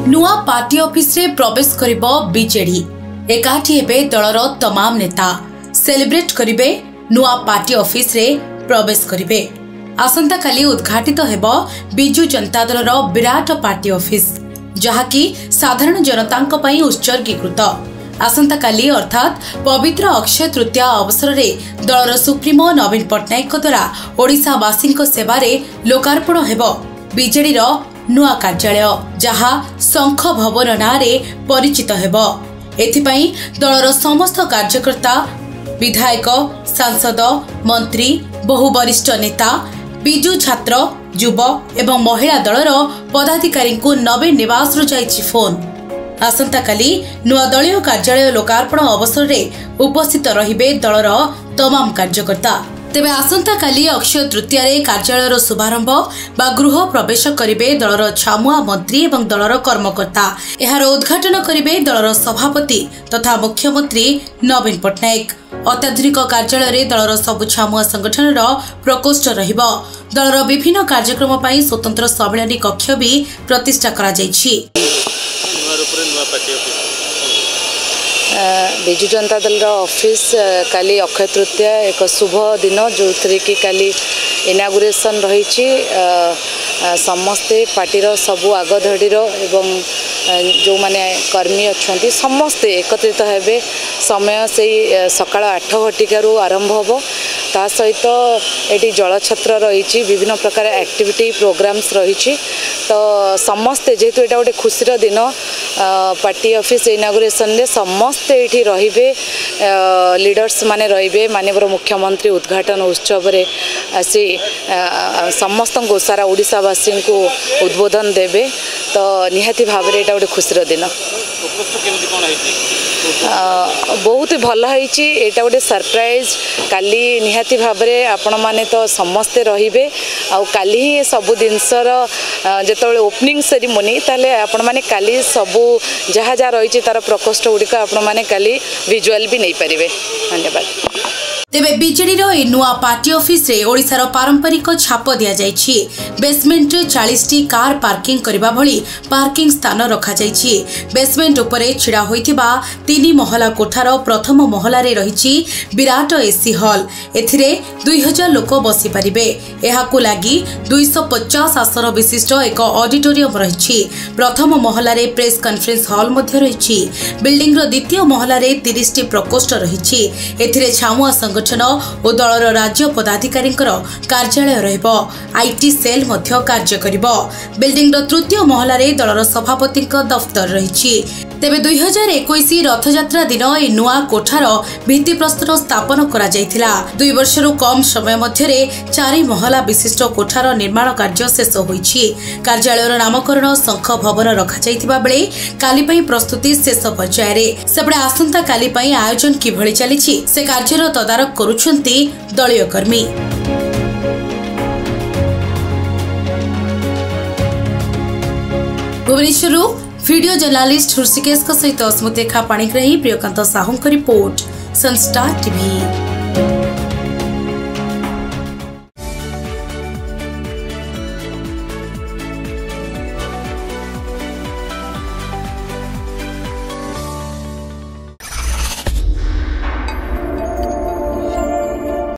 नुआ party office रे प्रवेश करिबो बीजेडी। एकाठी हेबे दलर तमाम नेता सेलिब्रेट करिबे नुआ पार्टी ऑफिस रे प्रवेश करिबे। आसंता काली उद्घाटित हेबो बिजू जनता दलर विराट पार्टी ऑफिस, जहाकी साधारण जनतांक पई उत्सर्गीकृत। आसंता काली अर्थात पवित्र अक्षय तृतीया अवसर रे दलर सुप्रीमो नवीन पट्टनायक द्वारा ओडिशावासी सेवारे लोकार्पण हेबो बीजेडी रो नुआ कार्यालय, जहा शंख भवन नारे परिचित हेबो। एथिपाई दलर समस्त कार्यकर्ता, विधायक, सांसद, मंत्री, बहु वरिष्ठ नेता, बिजू छात्र, युव एवं महिला दलर पदाधिकारी को नवीन निवास जाइछि फोन। आसंता काली नुआ दलीय कार्यालय लोकार्पण अवसर रे उपस्थित रहिबे दलर तमाम कार्यकर्ता। तेबे आसंता काली अक्षय तृतीया रे कार्यालयर शुभारंभ बा गृह प्रवेश करिबे दलर छामुआ मंत्री एवं दलर कर्मकर्ता। एहार उद्घाटन करिबे दलर सभापति तथा मुख्यमंत्री नवीन पट्टनायक। अत्याधुनिक कार्यालय रे दलर सबु छामुआ संगठन प्रकोष्ठ रहिबो। दलर विभिन्न कार्यक्रम पई स्वतंत्र सम्मेलनी कक्ष भी प्रतिष्ठा करा जायछि। बिजू जनता दल ऑफिस काली अक्षय तृतीया एक शुभ दिन, जो थी कि काली इनागुरेशन रही। समस्ते पार्टी सबू आगधड़ी एवं जो माने कर्मी अच्छा समस्ते एकत्रित हेबे। समय से सकाळ 8 घटिकारु आरंभ होबो। ता सहित एटी जलछत्र रही, विभिन्न प्रकार एक्टिविटी प्रोग्राम्स रही। तो समस्ते जेहेतु एटा गोटे खुशीर दिन, पार्टी ऑफिस इनागुरेशन रे समस्ते एठी रहिबे, लीडर्स माने रहिबे। माननीय मुख्यमंत्री उद्घाटन उत्सव रे आसी समस्त को सारा ओडिशावासी को उद्बोधन देबे। तो निहाती भाव रे एटा गोटे खुशीर दिन। बहुत भल होइछि, एटा गोटे सरप्राइज। काली निहाती भाव रे आपण माने तो समस्ते रहिबे। आ काली ही सब जिनसर जेतबेले ओपनिंग सेरेमनी, ताले आपण माने काली सबू जहाँ जहाँ रही तार प्रकोष्ठ गुड़िक आपण माने काली विजुअल भी नहीं पारिबे। धन्यवाद। तेबे बीजेडी रो ए नुआ पार्टी ऑफिस रे ओडिसा रो पारंपरिक छाप दिया जायछि। बेसमेंट रे 40टी कार पार्किंग करबा भली पार्किंग स्थान रखा जायछि। बेसमेंट उपरे छिड़ा होइतिबा 3 महला कोठार प्रथम महला रे रहिछि विराट एसी हॉल। एथिरे 2000 लोक बसी परिबे। एहाकु लागि 250 आसन विशिष्ट एक ऑडिटोरियम रहिछि। प्रथम महला रे प्रेस कॉन्फ्रेंस हॉल मध्ये रहिछि। बिल्डिंग रो द्वितीय महला रे 30टी प्रकोष्ठ रहिछि। एथिरे छामुआ संगठन और दलर राज्य पदाधिकारी कार्यालय रहिबो। आईटी सेल मध्य कार्य करिबो। बिल्डिंग रो तृतीय महला रे दलर सभापति दफ्तर रहिछि। तेबे 2021 रथयात्रा दिन ए नुआ कोठार भित्ति प्रस्तर स्थापन करा जायथिला। 2 वर्षरु कम समय मध्यरे 4 महला विशिष्ट कोठार निर्माण कार्य शेष होईछि। कार्यालयर नामकरण शंख भवन रखा जायथिबा बेले काली पई प्रस्तुति शेष पर्याय रे। सेबडे आसंता काली पई आयोजन किभଳି चलिछि से कार्यर तदारक करूछन्ति दलीय कर्मी। भुवनेश्वरु वीडियो जर्नलिस्ट हृषिकेश सहित स्मृतिरेखा पाणिग्राही, प्रियकांत साहू रिपोर्ट, सनस्टार टीवी।